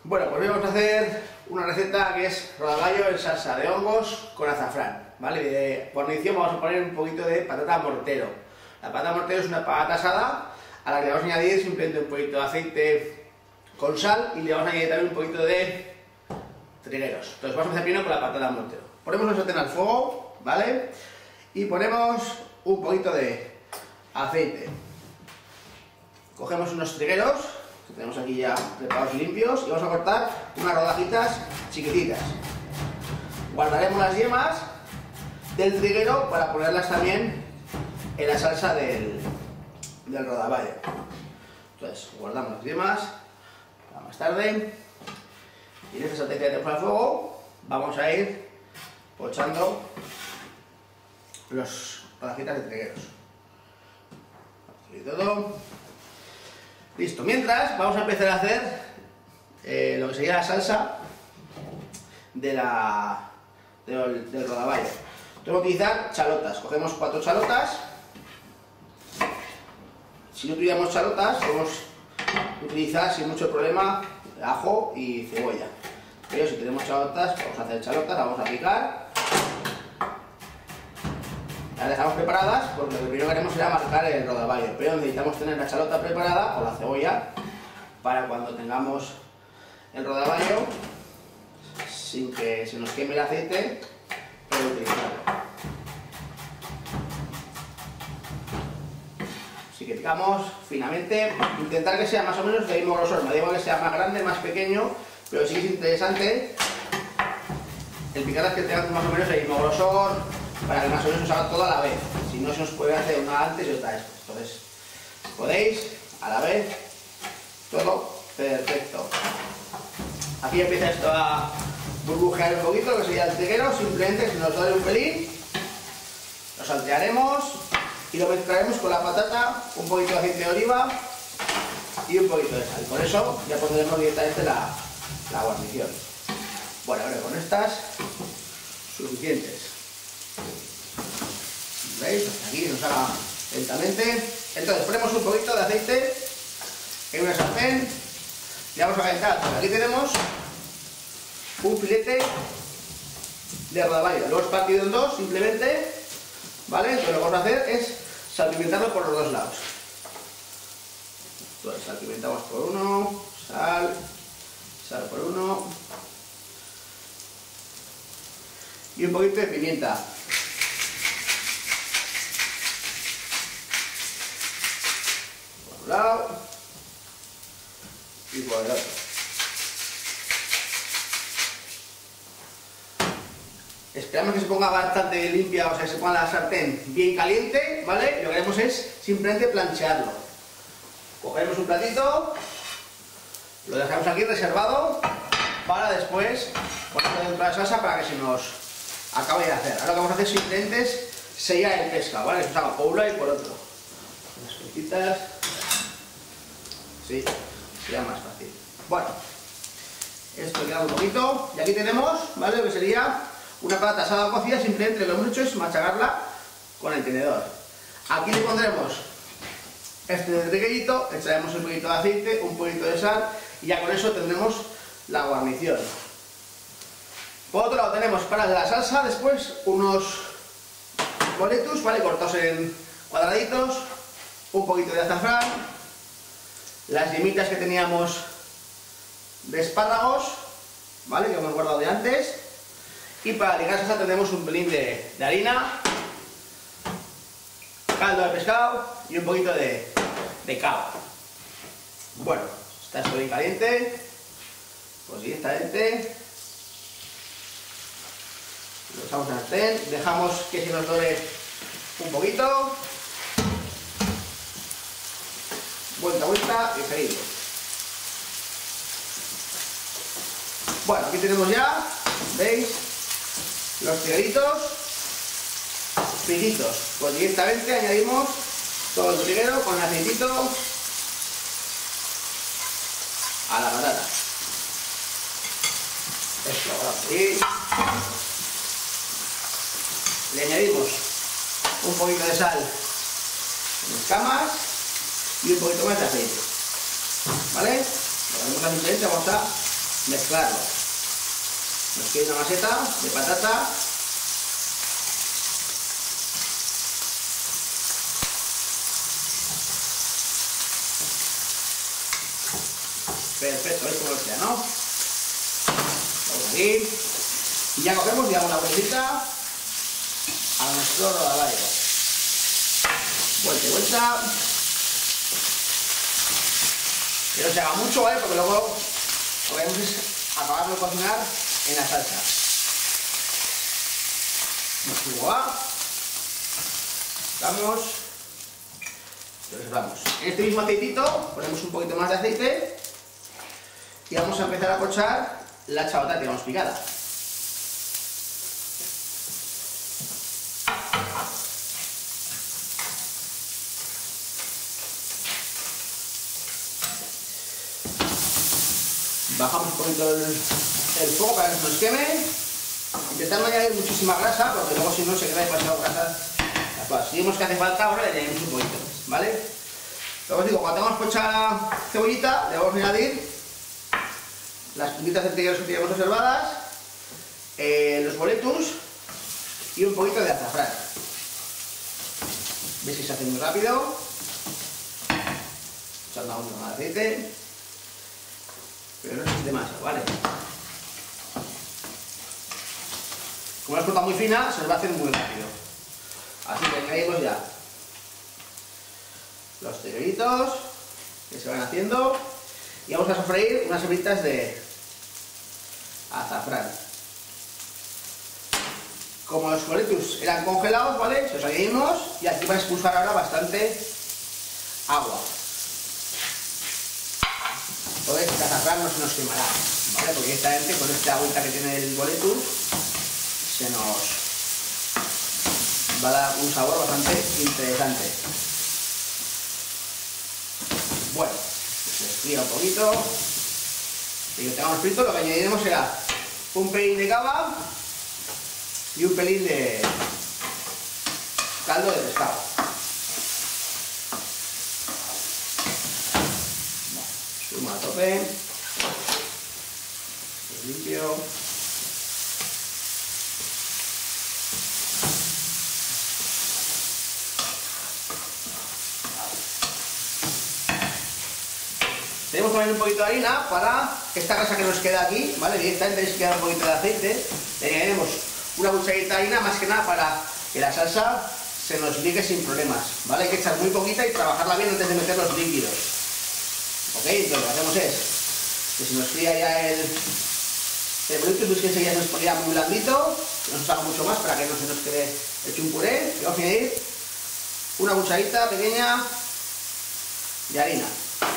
Bueno, pues hoy vamos a hacer una receta que es rodaballo en salsa de hongos con azafrán, ¿vale? Por adición vamos a poner un poquito de patata mortero. La patata mortero es una patata asada a la que le vamos a añadir simplemente un poquito de aceite con sal y le vamos a añadir también un poquito de trigueros. Entonces vamos a empezar primero con la patata mortero. Ponemos una sartén al fuego, ¿vale? Y ponemos un poquito de aceite. Cogemos unos trigueros que tenemos aquí ya preparados y limpios y vamos a cortar unas rodajitas chiquititas. Guardaremos las yemas del triguero para ponerlas también en la salsa del rodaballo. Entonces guardamos las yemas para más tarde y en esta sartén que tenemos al fuego vamos a ir pochando las rodajitas de trigueros. Y todo. Listo, mientras vamos a empezar a hacer lo que sería la salsa del rodaballo. Entonces vamos a utilizar chalotas, cogemos 4 chalotas. Si no tuviéramos chalotas, podemos utilizar sin mucho problema ajo y cebolla. Pero si tenemos chalotas, vamos a hacer chalotas, las vamos a picar. Las dejamos preparadas porque lo que primero que haremos será marcar el rodaballo, pero necesitamos tener la chalota preparada o la cebolla para cuando tengamos el rodaballo, sin que se nos queme el aceite, poder utilizarlo. Así que picamos finamente, intentar que sea más o menos del mismo grosor, me da igual que sea más grande, más pequeño, pero sí es interesante el picar que tengan más o menos el mismo grosor, para que más o menos os haga todo a la vez. Si no, se os puede hacer una antes y otra después. Entonces, podéis a la vez todo perfecto. Aquí empieza esto a burbujear un poquito, lo que sería el triguero. Simplemente si nos duele un pelín, lo saltearemos y lo mezclaremos con la patata, un poquito de aceite de oliva y un poquito de sal. Por eso ya pondremos directamente la guarnición. Bueno, ahora con estas suficientes. ¿Veis? Hasta aquí nos haga lentamente. Entonces ponemos un poquito de aceite en una sartén y vamos a calentar. Aquí tenemos un filete de rodaballo. Lo hemos partido en dos simplemente, ¿vale? Entonces lo que vamos a hacer es salpimentarlo por los dos lados. Entonces salpimentamos por uno, sal por uno y un poquito de pimienta. Por un lado y por el otro. Esperamos que se ponga bastante limpia, o sea, que se ponga la sartén bien caliente, ¿vale? Y lo que haremos es simplemente planchearlo. Cogeremos un platito, lo dejamos aquí reservado para después ponerlo dentro de la salsa para que se nos acabe de hacer. Ahora lo que vamos a hacer simplemente es sellar el pescado, ¿vale? Que se haga por un lado y por otro. Unas cositas. Sí, sería más fácil. Bueno, esto queda un poquito. Y aquí tenemos, ¿vale? Lo que sería una patata asada o cocida. Simplemente lo que hemos hecho es machacarla con el tenedor. Aquí le pondremos este triguerito, echaremos un poquito de aceite, un poquito de sal y ya con eso tendremos la guarnición. Por otro lado tenemos para la salsa después unos boletus, ¿vale? Cortados en cuadraditos, un poquito de azafrán, las yemitas que teníamos de espárragos, ¿vale? Que hemos guardado de antes. Y para ligar salsa tendremos un pelín de harina, caldo de pescado y un poquito de cava. Bueno, está esto bien caliente, pues directamente lo echamos al sartén, dejamos que se nos dore un poquito, vuelta y seguimos. Bueno, aquí tenemos ya, ¿veis? Los trigueritos fritos. Pues directamente añadimos todo el triguero con el aceitito a la patata. Esto lo vamos a freír. Le añadimos un poquito de sal en escamas y un poquito más de aceite. ¿Vale? Lo que hacemos simplemente vamos a mezclarlo. Nos queda una maseta de patata. Perfecto, esto lo sea, ¿no? Vamos aquí. Y ya cogemos y damos una vueltita a nuestro rodaballo. Vuelta y vuelta. Que no se haga mucho, ¿vale? Porque luego lo que queremos es acabarlo de cocinar en la salsa. Nos va. Vamos. Entonces vamos. En este mismo aceitito ponemos un poquito más de aceite y vamos a empezar a pochar la chabata que tenemos picada. Bajamos un poquito el fuego para que no nos queme. Intentando añadir muchísima grasa, porque luego si no se queda demasiado grasa. Si vemos que hace falta, ahora le añadimos un poquito, ¿vale? Luego os digo, cuando tengamos pocha la cebollita, le vamos a añadir las puntitas de anteriores que teníamos observadas, los boletus y un poquito de azafrán. ¿Veis que se hace muy rápido? Echando un poco más de aceite. Pero no es demasiado, ¿vale? Como la has cortado muy fina, se nos va a hacer muy rápido. Así que añadimos ya los cebollitos que se van haciendo y vamos a sofreír unas hebritas de azafrán. Como los boletus eran congelados, ¿vale? Se los añadimos y aquí va a expulsar ahora bastante agua. Entonces el azafrán no se nos quemará, ¿vale? Porque directamente con esta agüita que tiene el boletus se nos va a dar un sabor bastante interesante. Bueno, se enfría un poquito. Y que tengamos frito, lo que añadiremos será un pelín de cava y un pelín de caldo de pescado. Sumo a tope. Limpio. Tenemos que poner un poquito de harina para esta grasa que nos queda aquí, ¿vale? Directamente les queda un poquito de aceite. Le añadiremos una cucharadita de harina, más que nada para que la salsa se nos ligue sin problemas, ¿vale? Hay que echar muy poquita y trabajarla bien antes de meter los líquidos. ¿Ok? Entonces lo que hacemos es que se nos fría ya el boletus, pues que enseguida se nos ponía muy blandito, que no se haga mucho más para que no se nos quede hecho un puré. Y vamos a añadir una cucharadita pequeña de harina.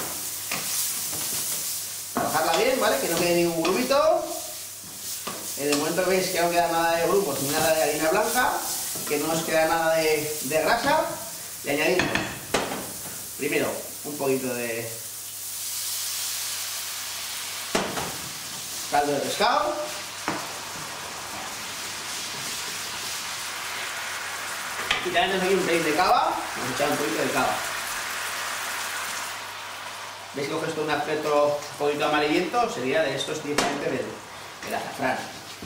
Trabajarla bien, ¿vale? Que no quede ningún grumito. En el momento que veis que no queda nada de grumos ni nada de harina blanca, que no nos queda nada de grasa, le añadimos primero un poquito de caldo de pescado, y también tenemos aquí un pelín de cava. Vamos a echar un poquito de cava. ¿Veis que coge esto un aspecto un poquito amarillento? Sería de esto directamente del azafrán.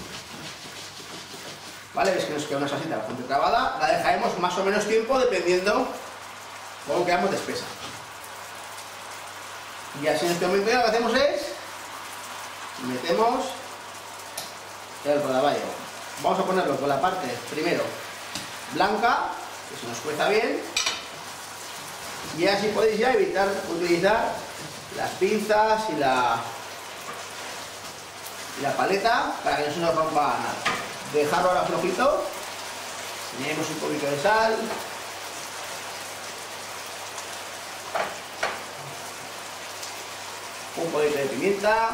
¿Vale? ¿Veis que nos queda una salsita bastante trabada? La dejaremos más o menos tiempo dependiendo cómo quedamos de espesa. Y así en este momento ya lo que hacemos es metemos el rodaballo. Vamos a ponerlo con la parte primero blanca, que se nos cueza bien, y así podéis ya evitar utilizar las pinzas y la paleta para que no se nos rompa nada. Dejarlo ahora flojito, añadimos un poquito de sal, un poquito de pimienta,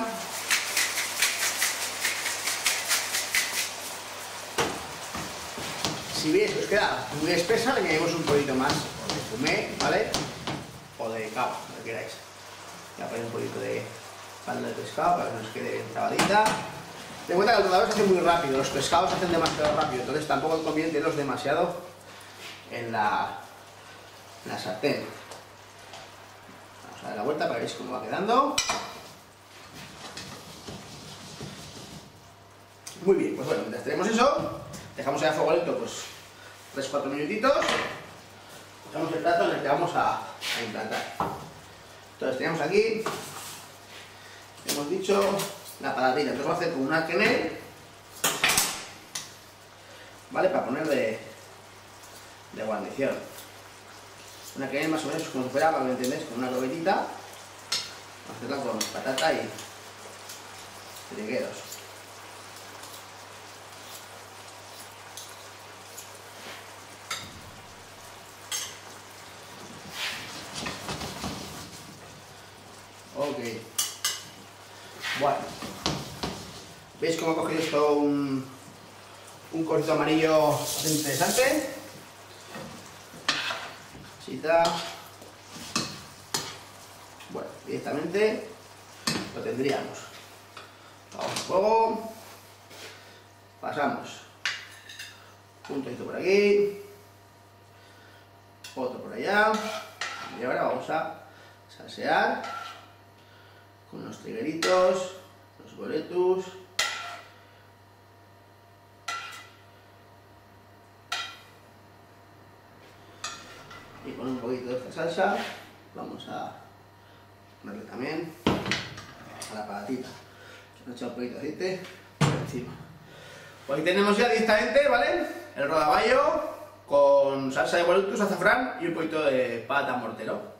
si veis que os queda muy espesa, le añadimos un poquito más de fumé, ¿vale? O de cava, lo que queráis. Voy a poner un poquito de caldo de pescado para que nos quede bien trabadita. Ten en cuenta que el rodador se hace muy rápido, los pescados se hacen demasiado rápido, entonces tampoco conviene tenerlos demasiado en la sartén. Vamos a dar la vuelta para que veáis cómo va quedando. Muy bien, pues bueno, mientras tenemos eso, dejamos ahí a fuego lento pues 3-4 minutitos, cogemos el plato en el que vamos a implantar. Entonces tenemos aquí, hemos dicho, la paladina, entonces vamos a hacer con una quenelle, ¿vale? Para poner de guarnición. Una quenelle más o menos como si fuera, para que me entendáis, con una lobetita. Vamos a hacerla con patata y trigueros. Ok. Bueno. ¿Veis cómo ha cogido esto un colorito amarillo bastante interesante? Así está. Bueno, directamente lo tendríamos. Vamos a fuego. Pasamos. Un trocito por aquí. Otro por allá. Y ahora vamos a salsear con los trigueritos, los boletus. Y con un poquito de esta salsa vamos a ponerle también a la patatita. Vamos a echar un poquito de aceite por encima. Pues aquí tenemos ya directamente, ¿vale? El rodaballo con salsa de boletus, azafrán y un poquito de pata mortero.